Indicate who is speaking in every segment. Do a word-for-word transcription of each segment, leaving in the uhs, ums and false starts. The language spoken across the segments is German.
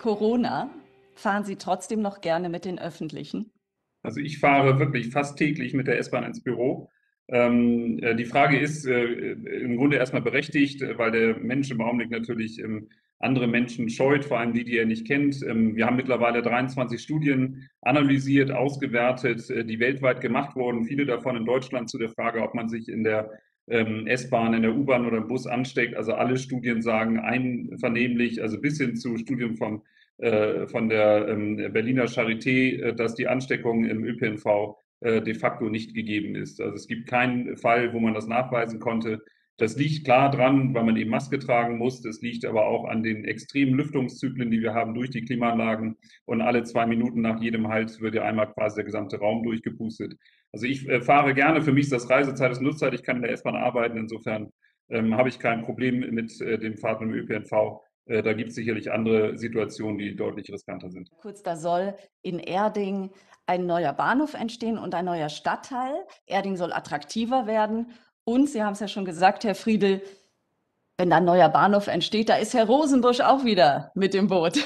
Speaker 1: Corona, fahren Sie trotzdem noch gerne mit den Öffentlichen?
Speaker 2: Also ich fahre wirklich fast täglich mit der S-Bahn ins Büro. Ähm, äh, die Frage ist äh, im Grunde erstmal berechtigt, äh, weil der Mensch im Augenblick natürlich ähm, andere Menschen scheut, vor allem die, die er nicht kennt. Ähm, wir haben mittlerweile dreiundzwanzig Studien analysiert, ausgewertet, äh, die weltweit gemacht wurden, viele davon in Deutschland zu der Frage, ob man sich in der ähm, S-Bahn, in der U-Bahn oder im Bus ansteckt. Also alle Studien sagen einvernehmlich, also bis hin zu Studien vom äh, von der ähm, Berliner Charité, äh, dass die Ansteckung im Ö P N V äh, de facto nicht gegeben ist. Also es gibt keinen Fall, wo man das nachweisen konnte. Das liegt klar dran, weil man eben Maske tragen muss. Das liegt aber auch an den extremen Lüftungszyklen, die wir haben durch die Klimaanlagen. Und alle zwei Minuten nach jedem Halt wird ja einmal quasi der gesamte Raum durchgepustet. Also ich äh, fahre gerne. Für mich ist das Reisezeit, ist Nutzzeit. Ich kann in der S-Bahn arbeiten. Insofern ähm, habe ich kein Problem mit äh, dem Fahren im Ö P N V. Äh, da gibt es sicherlich andere Situationen, die deutlich riskanter sind.
Speaker 1: Kurz, da soll in Erding ein neuer Bahnhof entstehen und ein neuer Stadtteil. Erding soll attraktiver werden. Und Sie haben es ja schon gesagt, Herr Friedl, wenn da ein neuer Bahnhof entsteht, da ist Herr Rosenbusch auch wieder mit im Boot.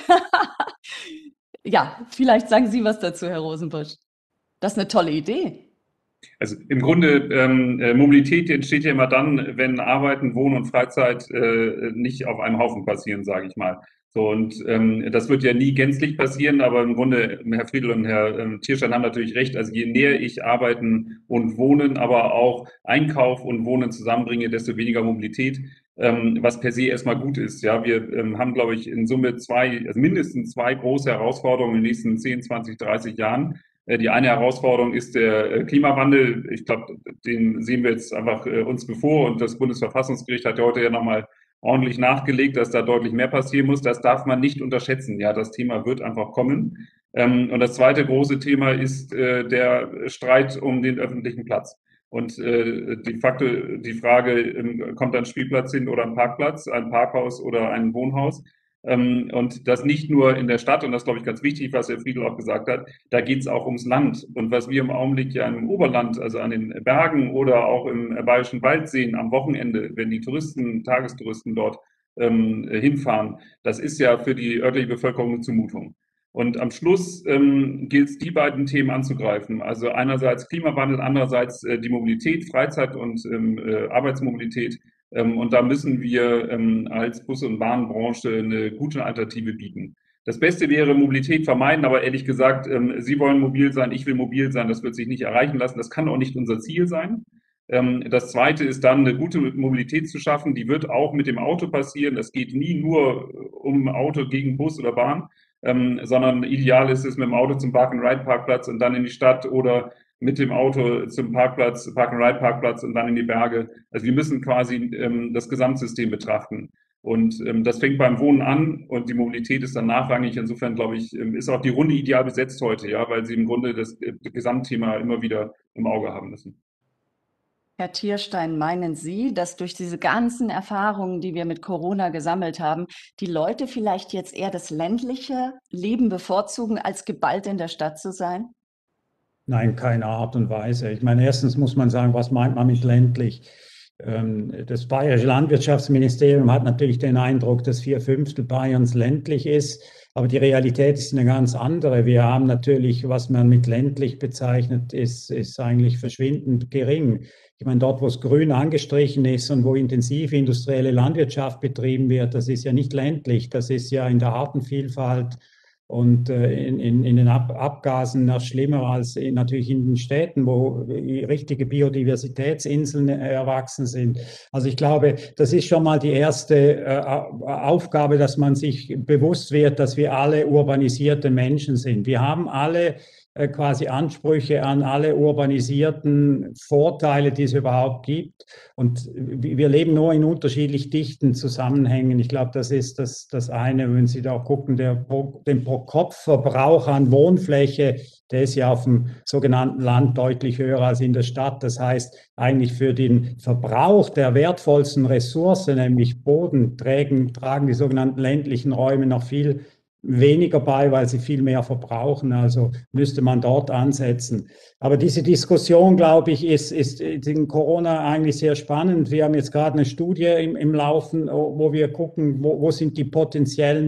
Speaker 1: Ja, vielleicht sagen Sie was dazu, Herr Rosenbusch. Das ist eine tolle Idee.
Speaker 2: Also im Grunde, ähm, äh, Mobilität entsteht ja immer dann, wenn Arbeiten, Wohnen und Freizeit äh, nicht auf einem Haufen passieren, sage ich mal. So, und ähm, das wird ja nie gänzlich passieren, aber im Grunde, Herr Friedl und Herr ähm, Tierstein haben natürlich recht. Also je näher ich Arbeiten und Wohnen, aber auch Einkauf und Wohnen zusammenbringe, desto weniger Mobilität, ähm, was per se erstmal gut ist. Ja, wir ähm, haben, glaube ich, in Summe zwei, also mindestens zwei große Herausforderungen in den nächsten zehn, zwanzig, dreißig Jahren. Die eine Herausforderung ist der Klimawandel. Ich glaube, den sehen wir jetzt einfach uns bevor. Und das Bundesverfassungsgericht hat ja heute ja nochmal ordentlich nachgelegt, dass da deutlich mehr passieren muss. Das darf man nicht unterschätzen. Ja, das Thema wird einfach kommen. Und das zweite große Thema ist der Streit um den öffentlichen Platz. Und äh, de facto die Frage, kommt ein Spielplatz hin oder ein Parkplatz, ein Parkhaus oder ein Wohnhaus? Ähm, und das nicht nur in der Stadt, und das glaube ich ganz wichtig, was Herr Friedl auch gesagt hat, da geht es auch ums Land. Und was wir im Augenblick ja im Oberland, also an den Bergen oder auch im Bayerischen Wald sehen, am Wochenende, wenn die Touristen, Tagestouristen dort ähm, hinfahren, das ist ja für die örtliche Bevölkerung eine Zumutung. Und am Schluss ähm, gilt es, die beiden Themen anzugreifen. Also einerseits Klimawandel, andererseits äh, die Mobilität, Freizeit und ähm, äh, Arbeitsmobilität. Ähm, und da müssen wir ähm, als Bus- und Bahnbranche eine gute Alternative bieten. Das Beste wäre Mobilität vermeiden, aber ehrlich gesagt, ähm, Sie wollen mobil sein, ich will mobil sein, das wird sich nicht erreichen lassen. Das kann auch nicht unser Ziel sein. Ähm, das Zweite ist dann, eine gute Mobilität zu schaffen. Die wird auch mit dem Auto passieren. Es geht nie nur um Auto gegen Bus oder Bahn, ähm, sondern ideal ist es mit dem Auto zum Park-and-Ride-Parkplatz und dann in die Stadt oder mit dem Auto zum Parkplatz, Park-and-Ride-Parkplatz und dann in die Berge. Also wir müssen quasi ähm, das Gesamtsystem betrachten. Und ähm, das fängt beim Wohnen an und die Mobilität ist dann nachrangig. Insofern, glaube ich, ähm, ist auch die Runde ideal besetzt heute, ja, weil sie im Grunde das, äh, das Gesamtthema immer wieder im Auge haben müssen.
Speaker 1: Herr Tierstein, meinen Sie, dass durch diese ganzen Erfahrungen, die wir mit Corona gesammelt haben, die Leute vielleicht jetzt eher das ländliche Leben bevorzugen, als geballt in der Stadt zu sein?
Speaker 3: Nein, keine Art und Weise. Ich meine, erstens muss man sagen, was meint man mit ländlich? Ähm, Das Bayerische Landwirtschaftsministerium hat natürlich den Eindruck, dass vier Fünftel Bayerns ländlich ist, aber die Realität ist eine ganz andere. Wir haben natürlich, was man mit ländlich bezeichnet, ist, ist eigentlich verschwindend gering. Ich meine, dort, wo es grün angestrichen ist und wo intensiv industrielle Landwirtschaft betrieben wird, das ist ja nicht ländlich, das ist ja in der Artenvielfalt und äh, in, in, in den Ab Abgasen noch schlimmer als in, natürlich in den Städten, wo richtige Biodiversitätsinseln erwachsen sind. Also ich glaube, das ist schon mal die erste äh, Aufgabe, dass man sich bewusst wird, dass wir alle urbanisierte Menschen sind. Wir haben alle äh, quasi Ansprüche an alle urbanisierten Vorteile, die es überhaupt gibt. Und wir leben nur in unterschiedlich dichten Zusammenhängen. Ich glaube, das ist das, das eine. Wenn Sie da gucken, der, den Pro-Kopf-Verbrauch an Wohnfläche, der ist ja auf dem sogenannten Land deutlich höher als in der Stadt. Das heißt, eigentlich für den Verbrauch der wertvollsten Ressource, nämlich Boden, tragen, tragen die sogenannten ländlichen Räume noch viel weniger bei, weil sie viel mehr verbrauchen. Also müsste man dort ansetzen. Aber diese Diskussion, glaube ich, ist, ist in Corona eigentlich sehr spannend. Wir haben jetzt gerade eine Studie im, im Laufen, wo wir gucken, wo, wo sind die potenziellen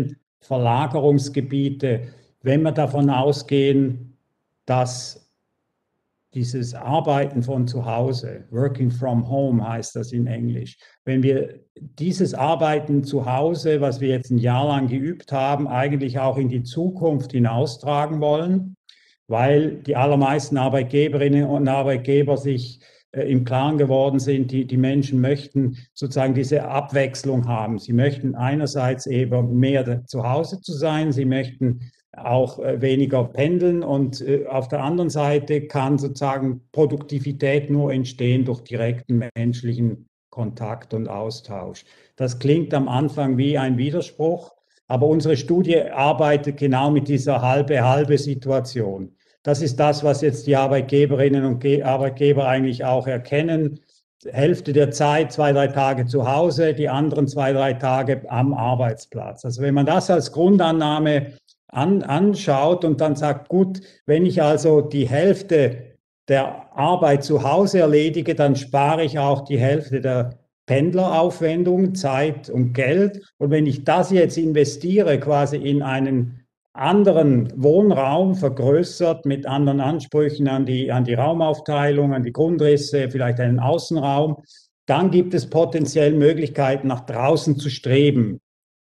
Speaker 3: Verlagerungsgebiete, wenn wir davon ausgehen, dass dieses Arbeiten von zu Hause, Working from Home heißt das in Englisch, wenn wir dieses Arbeiten zu Hause, was wir jetzt ein Jahr lang geübt haben, eigentlich auch in die Zukunft hinaustragen wollen, weil die allermeisten Arbeitgeberinnen und Arbeitgeber sich äh, im Klaren geworden sind, die, die Menschen möchten sozusagen diese Abwechslung haben. Sie möchten einerseits eben mehr zu Hause zu sein, sie möchten auch äh, weniger pendeln und äh, auf der anderen Seite kann sozusagen Produktivität nur entstehen durch direkten menschlichen Kontakt und Austausch. Das klingt am Anfang wie ein Widerspruch, aber unsere Studie arbeitet genau mit dieser halbe-halbe Situation. Das ist das, was jetzt die Arbeitgeberinnen und Arbeitgeber eigentlich auch erkennen. Hälfte der Zeit, zwei, drei Tage zu Hause, die anderen zwei, drei Tage am Arbeitsplatz. Also wenn man das als Grundannahme An, anschaut und dann sagt, gut, wenn ich also die Hälfte der Arbeit zu Hause erledige, dann spare ich auch die Hälfte der Pendleraufwendungen, Zeit und Geld. Und wenn ich das jetzt investiere quasi in einen anderen Wohnraum, vergrößert mit anderen Ansprüchen an die, an die Raumaufteilung, an die Grundrisse, vielleicht einen Außenraum, dann gibt es potenziell Möglichkeiten, nach draußen zu streben.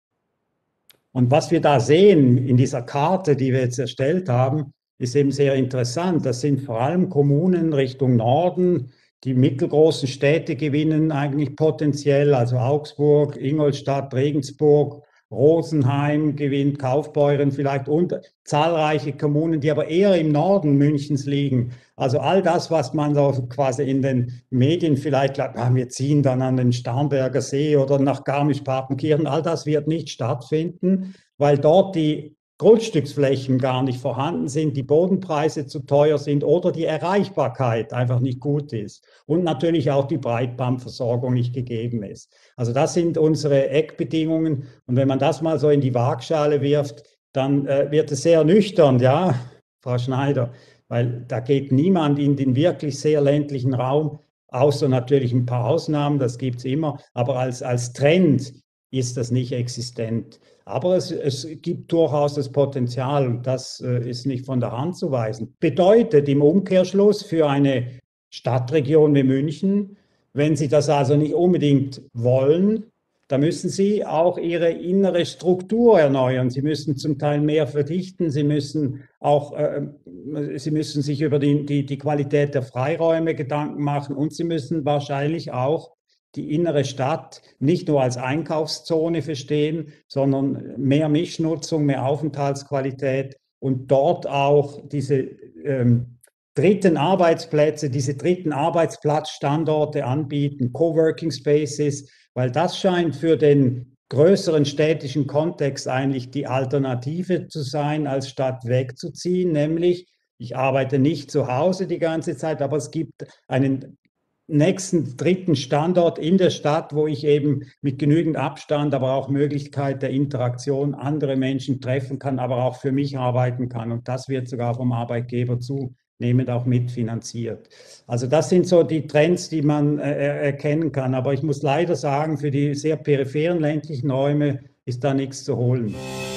Speaker 3: Und was wir da sehen in dieser Karte, die wir jetzt erstellt haben, ist eben sehr interessant. Das sind vor allem Kommunen Richtung Norden. Die mittelgroßen Städte gewinnen eigentlich potenziell, also Augsburg, Ingolstadt, Regensburg, Rosenheim gewinnt, Kaufbeuren vielleicht und zahlreiche Kommunen, die aber eher im Norden Münchens liegen. Also all das, was man so quasi in den Medien vielleicht glaubt, ah, wir ziehen dann an den Starnberger See oder nach Garmisch-Partenkirchen, all das wird nicht stattfinden, weil dort die Grundstücksflächen gar nicht vorhanden sind, die Bodenpreise zu teuer sind oder die Erreichbarkeit einfach nicht gut ist und natürlich auch die Breitbandversorgung nicht gegeben ist. Also das sind unsere Eckbedingungen und wenn man das mal so in die Waagschale wirft, dann äh, wird es sehr nüchtern, ja, Frau Schneider, weil da geht niemand in den wirklich sehr ländlichen Raum, außer natürlich ein paar Ausnahmen, das gibt es immer, aber als, als Trend ist das nicht existent. Aber es, es gibt durchaus das Potenzial und das äh, ist nicht von der Hand zu weisen. Bedeutet im Umkehrschluss für eine Stadtregion wie München, wenn Sie das also nicht unbedingt wollen, da müssen Sie auch Ihre innere Struktur erneuern. Sie müssen zum Teil mehr verdichten, Sie müssen auch, äh, Sie müssen sich über die, die, die Qualität der Freiräume Gedanken machen und Sie müssen wahrscheinlich auch die innere Stadt nicht nur als Einkaufszone verstehen, sondern mehr Mischnutzung, mehr Aufenthaltsqualität und dort auch diese ähm, dritten Arbeitsplätze, diese dritten Arbeitsplatzstandorte anbieten, Coworking Spaces, weil das scheint für den größeren städtischen Kontext eigentlich die Alternative zu sein, als statt wegzuziehen, nämlich ich arbeite nicht zu Hause die ganze Zeit, aber es gibt einen nächsten dritten Standort in der Stadt, wo ich eben mit genügend Abstand, aber auch Möglichkeit der Interaktion andere Menschen treffen kann, aber auch für mich arbeiten kann. Und das wird sogar vom Arbeitgeber zunehmend auch mitfinanziert. Also das sind so die Trends, die man äh, erkennen kann. Aber ich muss leider sagen, für die sehr peripheren ländlichen Räume ist da nichts zu holen.